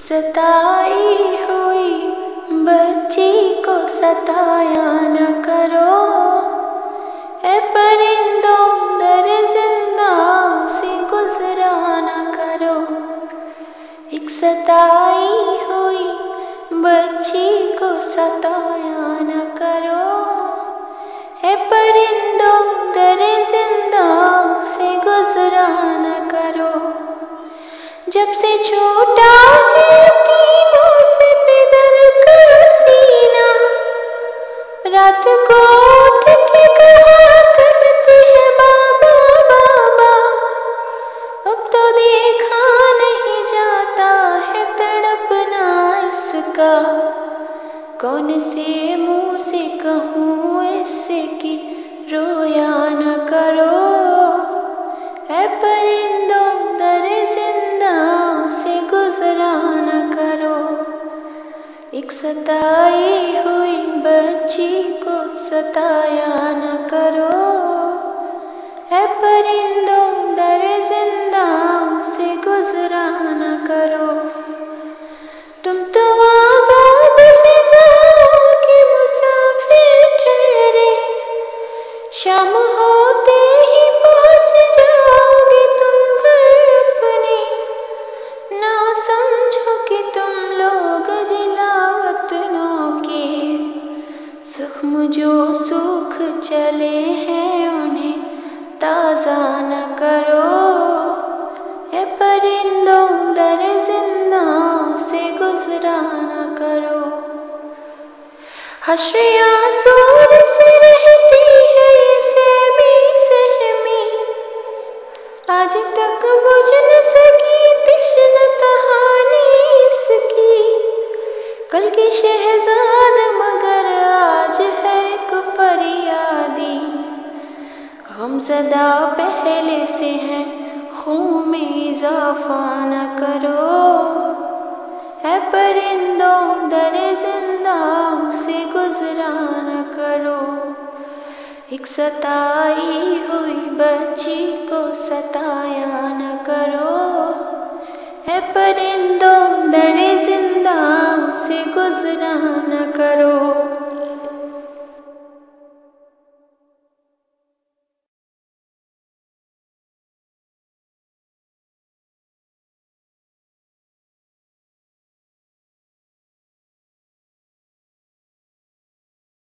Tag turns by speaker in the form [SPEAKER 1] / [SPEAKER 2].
[SPEAKER 1] सताई हुई बच्ची को सताया न करो, ए परिंदों दर जिंदा से गुजरा न करो। एक सताई हुई बच्ची को सताया न करो, ए परिंदों दर जिंदा से गुजरा न करो। जब से छोटा है तीनों से पिघल कर सीना, रात को उठ के कहा करती है बाबा बाबा। अब तो देखा नहीं जाता है तड़पना इसका, कौन से मुंह से कहूँ इससे कि रोया न करो, ऐ परिंदों दर जिंदा से गुजरा न करो। एक सताई हुई बच्ची को सताया न करो, ऐ परिंदों दर जिंदा से गुजरा न करो। तुम तो आजाद फिजाओं के मुसाफिर ठहरे, शाम होते ही पहुंच जाओगे तुम घर अपने। ना समझो कि तुम लोग जिला वतनों के, जख्म जो सूख चले हैं उन्हें ताजा न करो, ए परिंदों दर जिंदा से गुजरा न करो। हश्र आसूर से रहती है ये सहमी सहमी, आज तक बुझ न सकी तिश्न कहानी इसकी। कल की शहजाद मगर आज है एक फरियादी, गमज़दा पहले से है खून में इजाफा न करो, है परिंदों दर जिंदा से गुजरा न करो। एक सताई हुई बच्ची को सताया न करो, है परिंदों दर जिंदा से गुजरा न